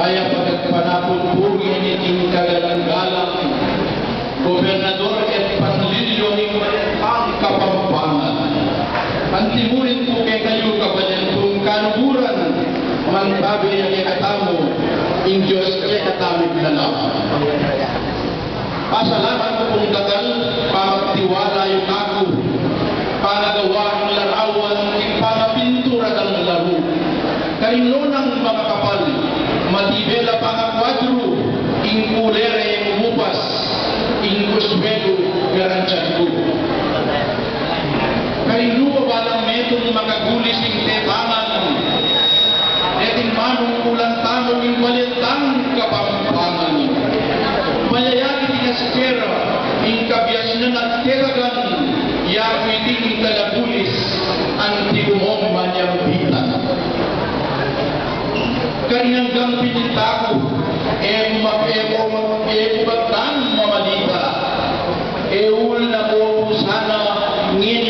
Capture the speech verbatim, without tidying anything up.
Kaya pagpanapulpuri ni King Kagalang-galang, Gobernador at Panlilyo ni ang Kapampangan. Ang timurin po kay kayo kabayan kung kanuburan, mantabi ang ikatamo, in Diyos kaya katamit na lang. Pasalamat ko kung dagal, pagtiwala yung ako, panagawa ng larawan, ipangapintura ng laro. Kaino ng mga kapal, matibela pangakwadro, ing kulere umupas, ing kusmelo garansyan ko. Kaino walang metong makagulis ing tetangan, eting manong ulang tanong ing walentang Kapampangan. Malayagi tinaskera, ing kabias na nagteragan, yawiting talagulis, ang tigumong manyang bitan. Karinanggang pinitako, e umagtan mamalita, e ul na po sana ngin